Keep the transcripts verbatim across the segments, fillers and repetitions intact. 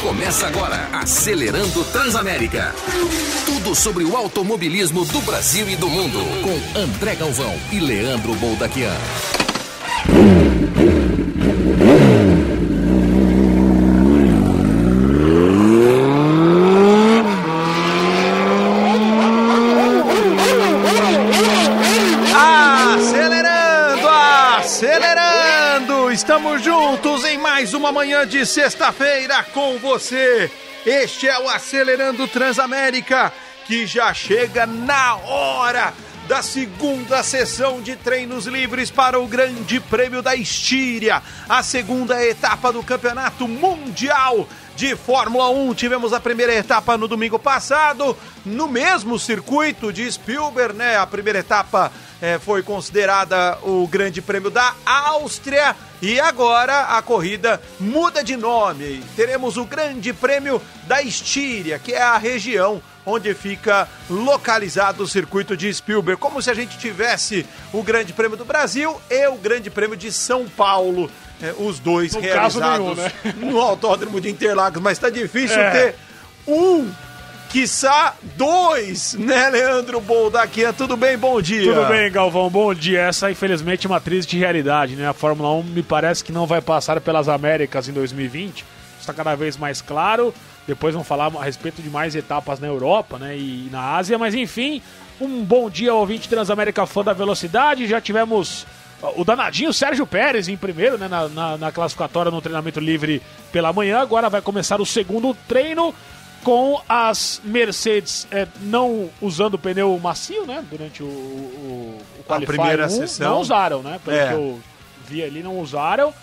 Começa agora, Acelerando Transamérica. Tudo sobre o automobilismo do Brasil e do mundo, com André Galvão e Leandro Boldaquian. Acelerando, acelerando! Estamos juntos em mais uma manhã de sexta-feira com você. Este é o Acelerando Transamérica, que já chega na hora da segunda sessão de treinos livres para o Grande Prêmio da Estíria, a segunda etapa do Campeonato Mundial de Fórmula um. Tivemos a primeira etapa no domingo passado, no mesmo circuito de Spielberg, né? A primeira etapa é, foi considerada o Grande Prêmio da Áustria e agora a corrida muda de nome. Teremos o Grande Prêmio da Estíria, que é a região onde fica localizado o circuito de Spielberg, como se a gente tivesse o Grande Prêmio do Brasil e o Grande Prêmio de São Paulo, é, os dois no realizados nenhum, né? no Autódromo de Interlagos, mas tá difícil é. ter um, quiçá dois, né, Leandro Boldaquian? Tudo bem? Bom dia. Tudo bem, Galvão, bom dia. Essa, infelizmente, é uma triste realidade, né? A Fórmula um me parece que não vai passar pelas Américas em dois mil e vinte, está cada vez mais claro. Depois vamos falar a respeito de mais etapas na Europa, né, e na Ásia, mas enfim, um bom dia ao ouvinte Transamérica, fã da velocidade. Já tivemos o danadinho Sérgio Pérez em primeiro, né, na, na, na classificatória no treinamento livre pela manhã. Agora vai começar o segundo treino com as Mercedes é, não usando o pneu macio, né, durante o, o, o Qualify a primeira um, sessão. Não usaram, né, pelo é. que eu vi ali, não usaram.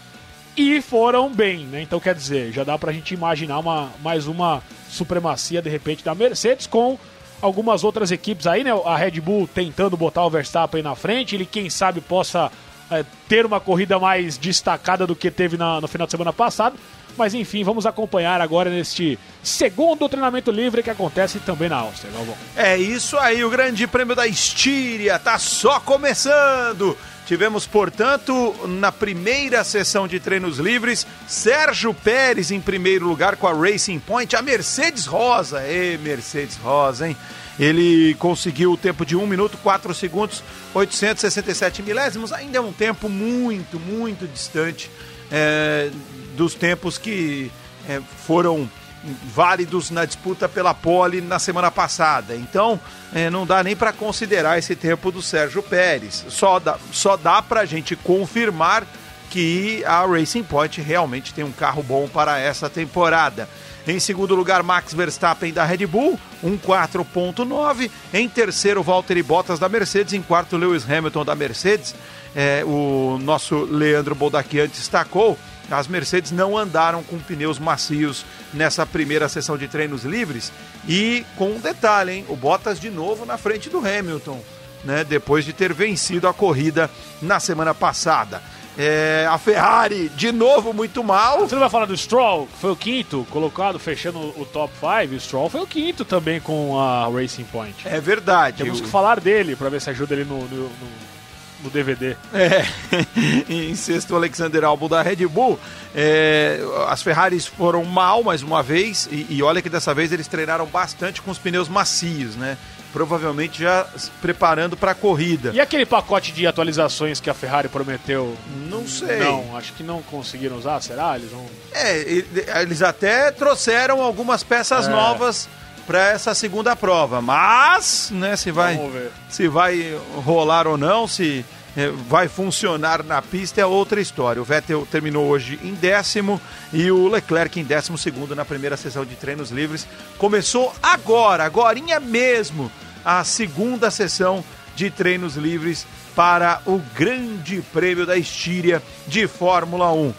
E foram bem, né? Então, quer dizer, já dá pra gente imaginar uma, mais uma supremacia, de repente, da Mercedes, com algumas outras equipes aí, né? A Red Bull tentando botar o Verstappen na frente, ele, quem sabe, possa é, ter uma corrida mais destacada do que teve na, no final de semana passado. Mas, enfim, vamos acompanhar agora neste segundo treinamento livre que acontece também na Áustria, Galvão. É isso aí, o Grande Prêmio da Estíria tá só começando. Tivemos, portanto, na primeira sessão de treinos livres, Sérgio Pérez em primeiro lugar com a Racing Point, a Mercedes Rosa. Ê, Mercedes Rosa, hein? Ele conseguiu o tempo de um minuto, quatro segundos, oitocentos e sessenta e sete milésimos. Ainda é um tempo muito, muito distante é, dos tempos que é, foram válidos na disputa pela pole na semana passada. Então, é, não dá nem para considerar esse tempo do Sérgio Pérez. Só dá, só dá para a gente confirmar que a Racing Point realmente tem um carro bom para essa temporada. Em segundo lugar, Max Verstappen da Red Bull, um quatro ponto nove. Em terceiro, Valtteri Bottas da Mercedes. Em quarto, Lewis Hamilton da Mercedes. É, o nosso Leandro Boldaquian destacou: as Mercedes não andaram com pneus macios nessa primeira sessão de treinos livres. E com um detalhe, hein? O Bottas de novo na frente do Hamilton, né? Depois de ter vencido a corrida na semana passada. É, a Ferrari de novo muito mal. Você não vai falar do Stroll, que foi o quinto colocado, fechando o top cinco. O Stroll foi o quinto também com a Racing Point. É verdade. Temos que falar dele para ver se ajuda ele no... no, no... no D V D. É, em sexto, o Alexander Albon da Red Bull. É, as Ferraris foram mal mais uma vez, e, e olha que dessa vez eles treinaram bastante com os pneus macios, né? Provavelmente já se preparando para a corrida. E aquele pacote de atualizações que a Ferrari prometeu? Não sei. Não, acho que não conseguiram usar, será? Eles vão... É, eles até trouxeram algumas peças é. novas para essa segunda prova, mas, né, se vai, se vai rolar ou não, se é, vai funcionar na pista é outra história. O Vettel terminou hoje em décimo e o Leclerc em décimo segundo na primeira sessão de treinos livres. Começou agora, agorinha mesmo, a segunda sessão de treinos livres para o Grande Prêmio da Estíria de Fórmula um.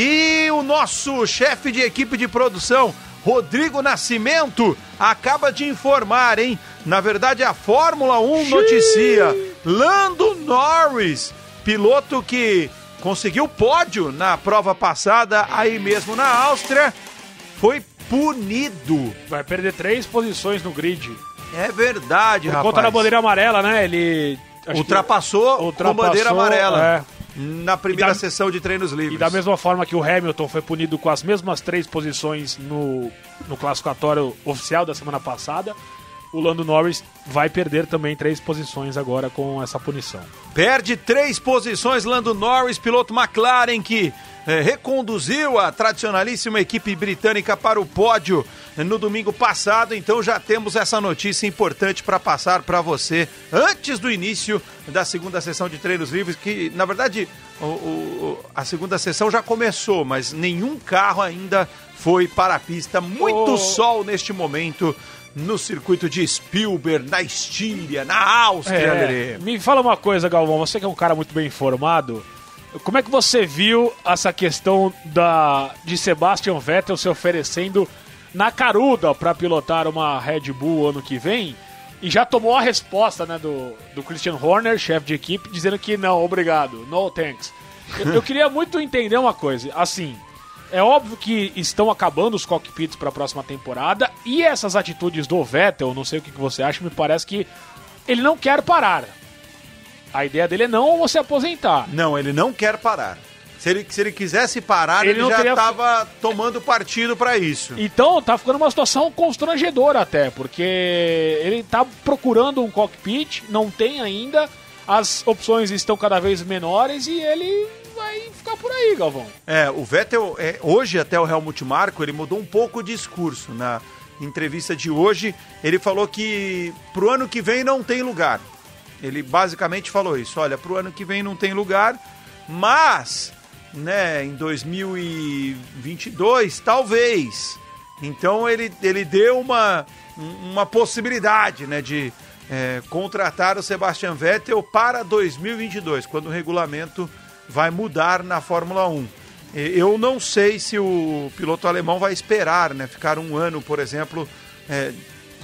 E o nosso chefe de equipe de produção, Rodrigo Nascimento, acaba de informar, hein? Na verdade, a Fórmula um noticia Lando Norris, piloto que conseguiu pódio na prova passada, aí mesmo na Áustria, foi punido. Vai perder três posições no grid. É verdade, Por rapaz. Por conta da bandeira amarela, né? Ele ultrapassou, ultrapassou com bandeira amarela. É. na primeira da, sessão de treinos livres. E da mesma forma que o Hamilton foi punido com as mesmas três posições no, no classificatório oficial da semana passada, o Lando Norris vai perder também três posições agora com essa punição. Perde três posições Lando Norris, piloto McLaren que é, reconduziu a tradicionalíssima equipe britânica para o pódio no domingo passado. Então já temos essa notícia importante para passar para você antes do início da segunda sessão de treinos livres, que na verdade o, o, a segunda sessão já começou, mas nenhum carro ainda foi para a pista. Muito oh. sol neste momento no circuito de Spielberg, na Estíria, na Áustria. É, me fala uma coisa, Galvão, você que é um cara muito bem informado, como é que você viu essa questão da, de Sebastian Vettel se oferecendo na caruda para pilotar uma Red Bull ano que vem? E já tomou a resposta, né, do, do Christian Horner, chefe de equipe, dizendo que não, obrigado, no thanks. Eu, eu queria muito entender uma coisa, assim, é óbvio que estão acabando os cockpits para a próxima temporada e essas atitudes do Vettel, não sei o que você acha, me parece que ele não quer parar. A ideia dele é não se aposentar. Não, ele não quer parar. Se ele, se ele quisesse parar, ele, ele já estava teria... tomando partido para isso. Então, tá ficando uma situação constrangedora até, porque ele tá procurando um cockpit, não tem ainda, as opções estão cada vez menores e ele vai ficar por aí, Galvão. É, o Vettel, é, hoje até o Helmut Marko, ele mudou um pouco o discurso. Na entrevista de hoje, ele falou que pro ano que vem não tem lugar. Ele basicamente falou isso, olha, pro ano que vem não tem lugar, mas, né, em dois mil e vinte e dois, talvez. Então ele, ele deu uma, uma possibilidade, né, de é, contratar o Sebastian Vettel para dois mil e vinte e dois, quando o regulamento vai mudar na Fórmula um. Eu não sei se o piloto alemão vai esperar, né, ficar um ano, por exemplo, é,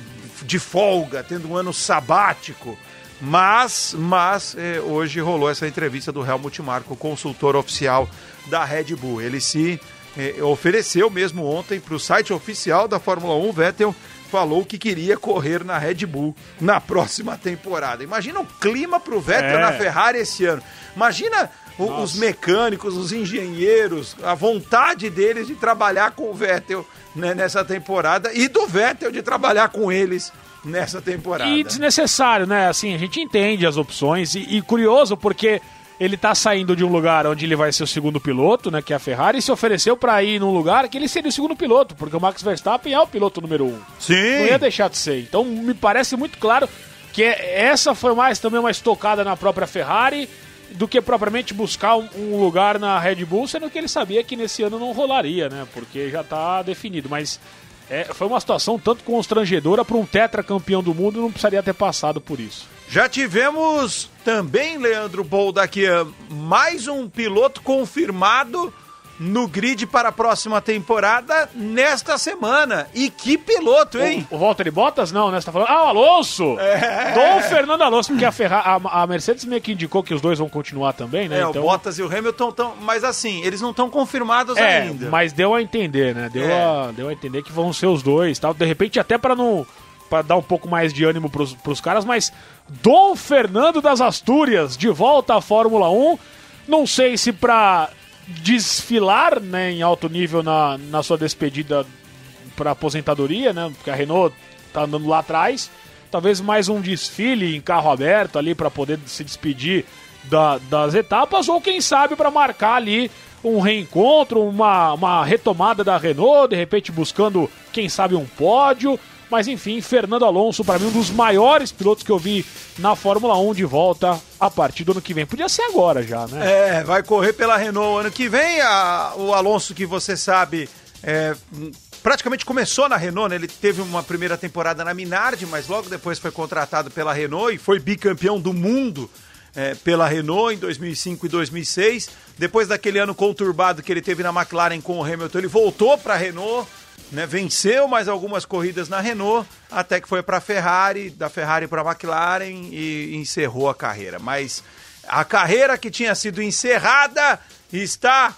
de folga, tendo um ano sabático. Mas, mas é, hoje rolou essa entrevista do Helmut Marko, consultor oficial da Red Bull. Ele se é, ofereceu mesmo ontem para o site oficial da Fórmula um. Vettel falou que queria correr na Red Bull na próxima temporada. Imagina o clima para o Vettel é. na Ferrari esse ano. Imagina o, os mecânicos, os engenheiros, a vontade deles de trabalhar com o Vettel, né, nessa temporada, e do Vettel de trabalhar com eles nessa temporada. E desnecessário, né? Assim, a gente entende as opções e, e curioso porque ele tá saindo de um lugar onde ele vai ser o segundo piloto, né, que é a Ferrari, e se ofereceu para ir num lugar que ele seria o segundo piloto, porque o Max Verstappen é o piloto número um. Sim. Não ia deixar de ser. Então me parece muito claro que essa foi mais também uma estocada na própria Ferrari do que propriamente buscar um, um lugar na Red Bull, sendo que ele sabia que nesse ano não rolaria, né? Porque já tá definido, mas é, foi uma situação tanto constrangedora para um tetracampeão do mundo, não precisaria ter passado por isso. Já tivemos também, Leandro Boldaquian, mais um piloto confirmado no grid para a próxima temporada nesta semana. E que piloto, hein? O, o Valtteri Bottas não, né? Você tá falando... Ah, o Alonso! É. Dom Fernando Alonso, porque a, Ferrari, a, a Mercedes meio que indicou que os dois vão continuar também, né? É, então... o Bottas e o Hamilton estão... Mas assim, eles não estão confirmados é, ainda. Mas deu a entender, né? Deu, é. a, deu a entender que vão ser os dois, tal. De repente até para não... para dar um pouco mais de ânimo pros, pros caras, mas Dom Fernando das Astúrias, de volta à Fórmula um, não sei se pra desfilar, né, em alto nível na, na sua despedida para aposentadoria, né, porque a Renault tá andando lá atrás, talvez mais um desfile em carro aberto ali para poder se despedir da, das etapas, ou quem sabe para marcar ali um reencontro, uma, uma retomada da Renault, de repente buscando, quem sabe, um pódio. Mas enfim, Fernando Alonso, para mim, um dos maiores pilotos que eu vi na Fórmula um de volta a partir do ano que vem. Podia ser agora já, né? É, vai correr pela Renault ano que vem. A, o Alonso, que você sabe, é, praticamente começou na Renault, né? Ele teve uma primeira temporada na Minardi, mas logo depois foi contratado pela Renault e foi bicampeão do mundo é, pela Renault em dois mil e cinco e dois mil e seis. Depois daquele ano conturbado que ele teve na McLaren com o Hamilton, ele voltou para a Renault. Né, venceu mais algumas corridas na Renault, até que foi para a Ferrari, da Ferrari para a McLaren e encerrou a carreira. Mas a carreira que tinha sido encerrada está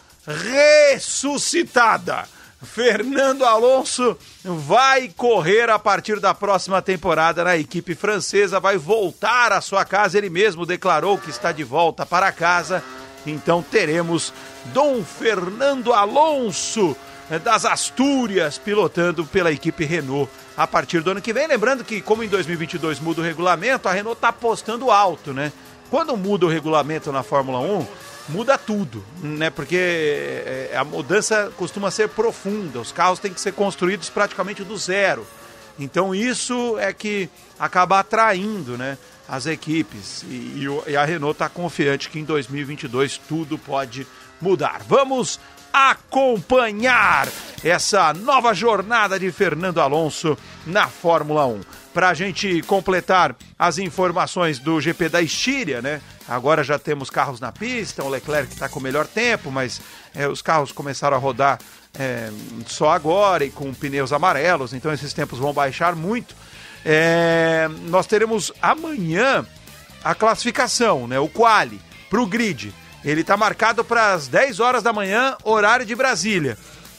ressuscitada. Fernando Alonso vai correr a partir da próxima temporada na equipe francesa, vai voltar à sua casa. Ele mesmo declarou que está de volta para casa Então teremos Dom Fernando Alonso das Astúrias pilotando pela equipe Renault a partir do ano que vem. Lembrando que, como em dois mil e vinte e dois muda o regulamento, a Renault está apostando alto, né? Quando muda o regulamento na Fórmula um, muda tudo, né? Porque a mudança costuma ser profunda, os carros têm que ser construídos praticamente do zero. Então isso é que acaba atraindo, né, as equipes. E, e a Renault está confiante que em dois mil e vinte e dois tudo pode mudar. Vamos acompanhar essa nova jornada de Fernando Alonso na Fórmula um. Para a gente completar as informações do G P da Estíria, né? Agora já temos carros na pista, o Leclerc está com o melhor tempo, mas é, os carros começaram a rodar é, só agora e com pneus amarelos, então esses tempos vão baixar muito. É, nós teremos amanhã a classificação, né? O quali, para o grid. Ele está marcado para as dez horas da manhã, horário de Brasília.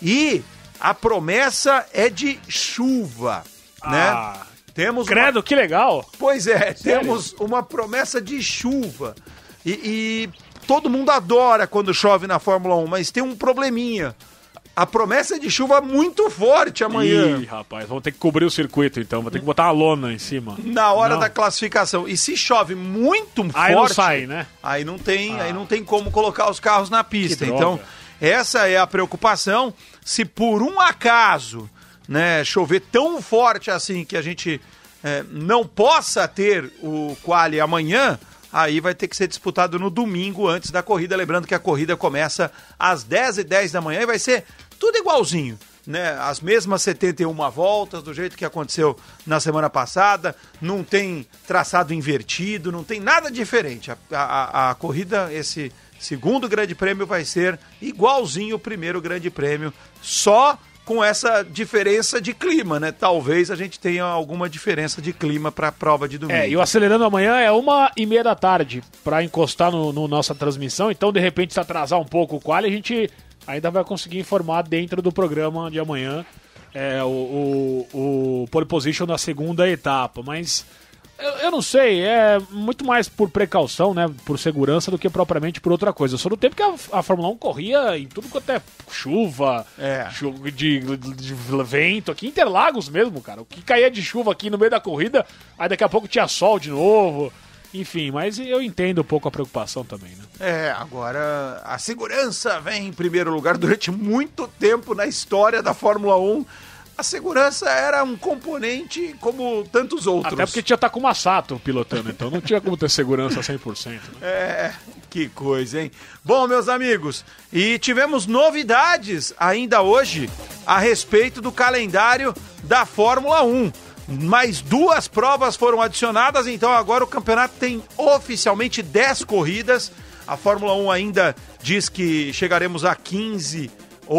E a promessa é de chuva, ah. né? Temos Credo, uma... que legal! Pois é, Sério? Temos uma promessa de chuva. E, e todo mundo adora quando chove na Fórmula um, mas tem um probleminha. A promessa é de chuva muito forte amanhã. Ih, rapaz, vamos ter que cobrir o circuito então, vou ter que botar uma lona em cima. Na hora não. da classificação. E se chove muito forte... Aí não sai, né? Aí não tem, ah. aí não tem como colocar os carros na pista. Então, essa é a preocupação. Se por um acaso... né, chover tão forte assim que a gente é, não possa ter o quali amanhã, aí vai ter que ser disputado no domingo antes da corrida. Lembrando que a corrida começa às dez e dez da manhã e vai ser tudo igualzinho, né? As mesmas setenta e uma voltas, do jeito que aconteceu na semana passada, não tem traçado invertido, não tem nada diferente. A, a, a corrida, esse segundo grande prêmio vai ser igualzinho o primeiro grande prêmio, só com essa diferença de clima, né? Talvez a gente tenha alguma diferença de clima para a prova de domingo. É, e o Acelerando amanhã é uma e meia da tarde para encostar no, no nossa transmissão, então de repente se atrasar um pouco o quali, a gente ainda vai conseguir informar dentro do programa de amanhã é, o, o, o pole position na segunda etapa, mas... Eu, eu não sei, é muito mais por precaução, né, por segurança do que propriamente por outra coisa. Eu sou do tempo que a, a Fórmula um corria em tudo quanto é chuva, é. chuva de, de, de vento, aqui em Interlagos mesmo, cara. O que caía de chuva aqui no meio da corrida, aí daqui a pouco tinha sol de novo. Enfim, mas eu entendo um pouco a preocupação também, né? É, agora a segurança vem em primeiro lugar. Durante muito tempo na história da Fórmula um, a segurança era um componente como tantos outros. Até porque tinha Takuma Sato pilotando, então não tinha como ter segurança cem por cento. Né? É, que coisa, hein? Bom, meus amigos, e tivemos novidades ainda hoje a respeito do calendário da Fórmula um. Mais duas provas foram adicionadas, então agora o campeonato tem oficialmente dez corridas. A Fórmula um ainda diz que chegaremos a quinze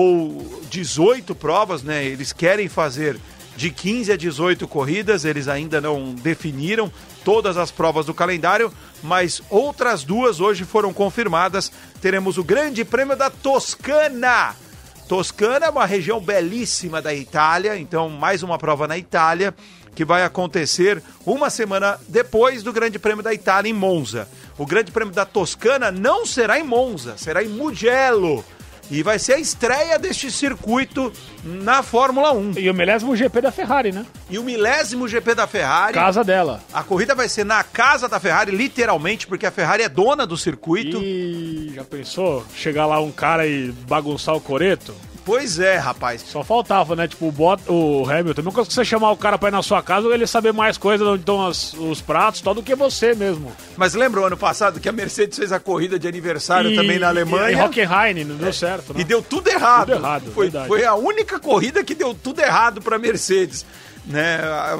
ou dezoito provas, né? Eles querem fazer de quinze a dezoito corridas, eles ainda não definiram todas as provas do calendário, mas outras duas hoje foram confirmadas. Teremos o Grande Prêmio da Toscana. Toscana é uma região belíssima da Itália, então mais uma prova na Itália, que vai acontecer uma semana depois do Grande Prêmio da Itália em Monza. O Grande Prêmio da Toscana não será em Monza, será em Mugello. E vai ser a estreia deste circuito na Fórmula um. E o milésimo G P da Ferrari, né? E o milésimo G P da Ferrari. Casa dela. A corrida vai ser na casa da Ferrari, literalmente, porque a Ferrari é dona do circuito. E já pensou? Chegar lá um cara e bagunçar o coreto? Pois é, rapaz. Só faltava, né? Tipo, o, Bot, o Hamilton. Nunca você chamar o cara pra ir na sua casa, ele saber mais coisa onde estão as, os pratos tal, do que você mesmo. Mas lembra o ano passado que a Mercedes fez a corrida de aniversário e, também na Alemanha? E, e Hockenheim, não deu é. certo, né? E deu tudo errado. Tudo errado, foi, verdade. foi a única corrida que deu tudo errado pra Mercedes. Né?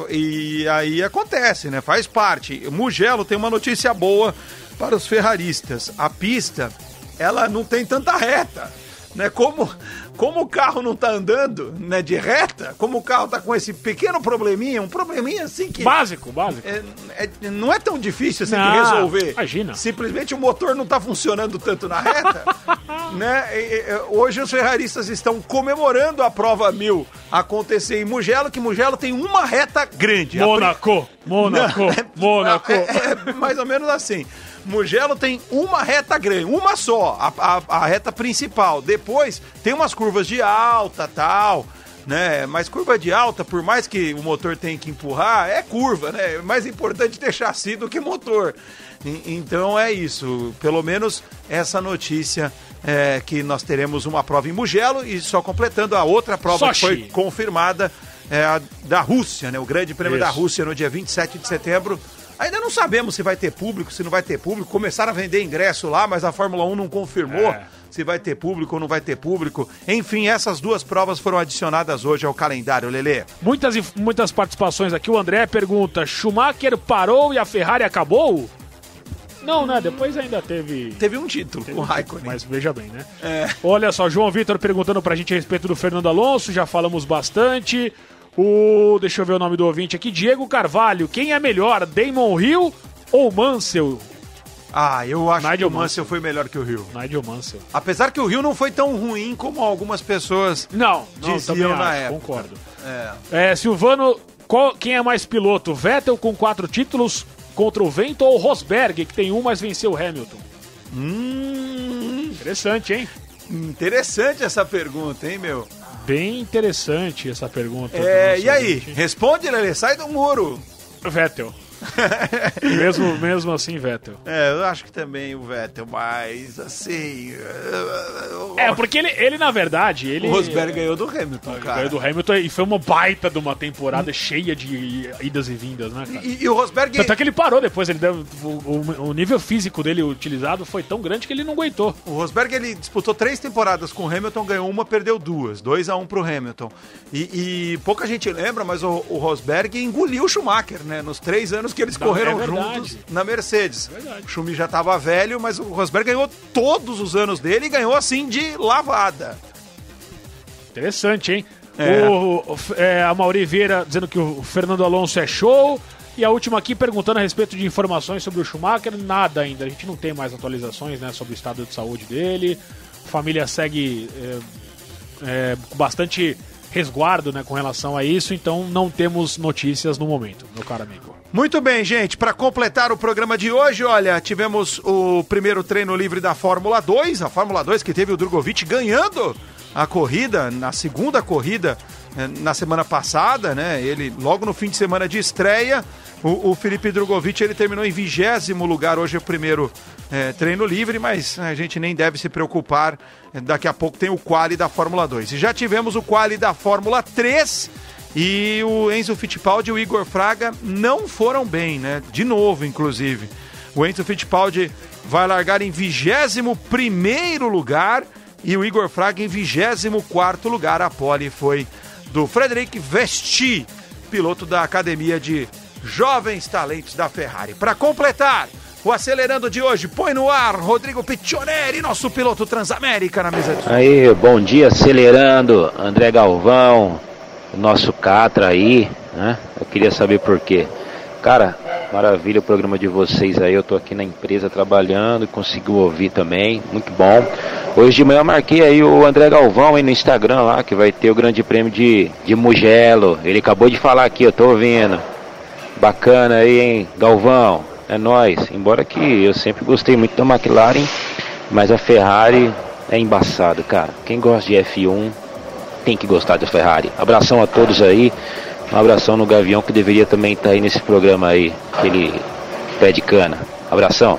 E aí acontece, né? Faz parte. Mugello tem uma notícia boa para os ferraristas. A pista, ela não tem tanta reta. Né, como como o carro não tá andando, né, de reta, como o carro tá com esse pequeno probleminha, um probleminha assim que... Básico, básico. É, é, não é tão difícil assim Não, de resolver. imagina. Simplesmente o motor não tá funcionando tanto na reta, né? E, e, hoje os ferraristas estão comemorando a prova mil acontecer em Mugello, que Mugello tem uma reta grande. Mônaco, Mônaco, Mônaco. É, é mais ou menos assim. Mugello tem uma reta grande, uma só, a, a, a reta principal. Depois tem umas curvas de alta, tal, né? Mas curva de alta, por mais que o motor tenha que empurrar, é curva, né? É mais importante ter chassi do que motor. E, então é isso. Pelo menos essa notícia é que nós teremos uma prova em Mugello e só completando a outra prova Sochi. que foi confirmada, é a da Rússia, né? O Grande Prêmio Isso. da Rússia no dia vinte e sete de setembro. Ainda não sabemos se vai ter público, se não vai ter público. Começaram a vender ingresso lá, mas a Fórmula um não confirmou É. se vai ter público ou não vai ter público. Enfim, essas duas provas foram adicionadas hoje ao calendário, Lelê. Muitas, inf- muitas participações aqui. O André pergunta: Schumacher parou e a Ferrari acabou? Não, né? Depois ainda teve. Teve um título teve com o um título, Raikkonen. Mas veja bem, né? É. Olha só, João Vitor perguntando pra gente a respeito do Fernando Alonso. Já falamos bastante. O. Deixa eu ver o nome do ouvinte aqui. Diego Carvalho. Quem é melhor, Damon Hill ou Mansell? Ah, eu acho Nigel que o Mansell foi melhor que o Rio. Nigel Mansell. Apesar que o Rio não foi tão ruim como algumas pessoas Não, não, diziam também na acho, época. concordo. É. É, Silvano, qual- quem é mais piloto? Vettel com quatro títulos contra o Vento ou Rosberg, que tem um, mas venceu o Hamilton? Hum, Interessante, hein? interessante essa pergunta, hein, meu? Bem interessante essa pergunta. do É, nosso e aí? ouvinte. Responde, Lelê, sai do muro. Vettel. mesmo, mesmo assim, Vettel. É, eu acho que também o Vettel, mas assim... É, porque ele, ele na verdade, ele... O Rosberg ganhou do Hamilton, cara. Ganhou do Hamilton e foi uma baita de uma temporada cheia de idas e vindas, né, cara? E, e o Rosberg... Tanto é que ele parou depois, ele deu, o, o- o nível físico dele utilizado foi tão grande que ele não aguentou. O Rosberg, ele disputou três temporadas com o Hamilton, ganhou uma, perdeu duas. dois a um pro Hamilton. E, e pouca gente lembra, mas o, o Rosberg engoliu o Schumacher, né? Nos três anos que eles Não, correram é verdade. juntos na Mercedes. Verdade. O Schumi já tava velho, mas o Rosberg ganhou todos os anos dele e ganhou assim de lavada. Interessante, hein? É. O, o- é, a Mauri Vieira dizendo que o Fernando Alonso é show. E a última aqui perguntando a respeito de informações sobre o Schumacher. Nada ainda, a gente não tem mais atualizações, né, sobre o estado de saúde dele. A família segue é, é, com bastante resguardo, né, com relação a isso. Então não temos notícias no momento, meu caro amigo. Muito bem, gente. Para completar o programa de hoje, olha, tivemos o primeiro treino livre da Fórmula dois. A Fórmula dois que teve o Drogovic ganhando a corrida, na segunda corrida, eh, na semana passada, né? Ele, logo no fim de semana de estreia, o, o Felipe Drogovic, ele terminou em vigésimo lugar. Hoje é o primeiro eh, treino livre, mas a gente nem deve se preocupar. Daqui a pouco tem o quali da Fórmula dois. E já tivemos o quali da Fórmula três. E o Enzo Fittipaldi e o Igor Fraga não foram bem, né? De novo, inclusive. O Enzo Fittipaldi vai largar em vigésimo primeiro lugar e o Igor Fraga em vigésimo quarto lugar. A pole foi do Frederic Vesti, piloto da Academia de Jovens Talentos da Ferrari. Para completar o Acelerando de hoje, põe no ar Rodrigo Piccioneri, nosso piloto Transamérica na mesa de som. Aí, bom dia, Acelerando, André Galvão, nosso Catra aí, né? Eu queria saber por quê. Cara, maravilha o programa de vocês aí, eu tô aqui na empresa trabalhando e consigo ouvir também, muito bom. Hoje de manhã eu marquei aí o André Galvão aí no Instagram lá, que vai ter o grande prêmio de, de Mugello. Ele acabou de falar aqui, eu tô ouvindo. Bacana aí, hein, Galvão, é nóis. Embora que eu sempre gostei muito da McLaren, mas a Ferrari é embaçado, cara. Quem gosta de F um tem que gostar da Ferrari. Abração a todos aí. Um abração no Gavião, que deveria também estar aí nesse programa aí, aquele pé de cana. Abração.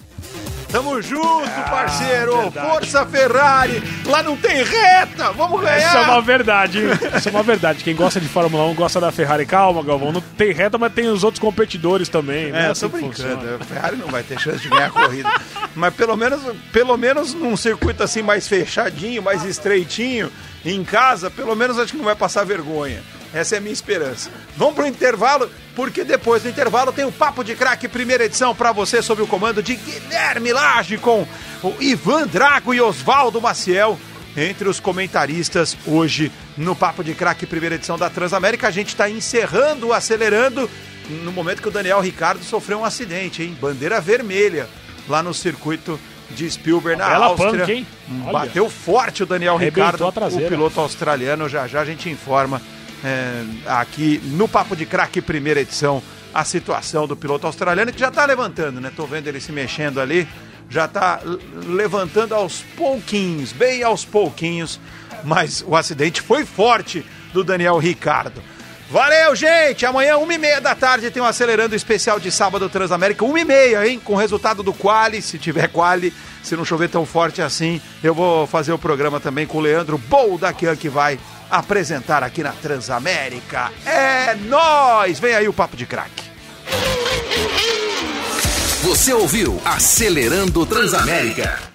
Tamo junto, parceiro! verdade. Força Ferrari! Lá não tem reta! Vamos ganhar! Isso é uma verdade, hein? Isso é uma verdade. Quem gosta de Fórmula um gosta da Ferrari. Calma, Galvão. Não tem reta, mas tem os outros competidores também. Não É, assim tô que brincando. funciona. A Ferrari não vai ter chance de ganhar a corrida. Mas pelo menos, pelo menos num circuito assim mais fechadinho, mais estreitinho, em casa, pelo menos acho que não vai passar vergonha. Essa é a minha esperança. Vamos pro intervalo, porque depois do intervalo tem o Papo de Craque, primeira edição para você, sob o comando de Guilherme Lage, com o Ivan Drago e Oswaldo Maciel. entre os comentaristas hoje no Papo de Craque, primeira edição da Transamérica. A gente está encerrando o Acelerando no momento que o Daniel Ricciardo sofreu um acidente, hein? Bandeira vermelha lá no circuito de Spielberg, na Bela Áustria. punk, hein? Bateu forte o Daniel Ricciardo, o piloto australiano. Já já a gente informa é, aqui no Papo de Craque, primeira edição, a situação do piloto australiano, que já está levantando, né? Tô vendo ele se mexendo ali, já está levantando aos pouquinhos, bem aos pouquinhos, mas o acidente foi forte do Daniel Ricciardo. Valeu, gente! Amanhã, uma e meia da tarde, tem um Acelerando especial de sábado Transamérica. Uma e meia, hein? Com o resultado do quali, se tiver quali, se não chover tão forte assim. Eu vou fazer o programa também com o Leandro Boldaquian, que vai apresentar aqui na Transamérica. É nóis! Vem aí o Papo de Craque. Você ouviu Acelerando Transamérica.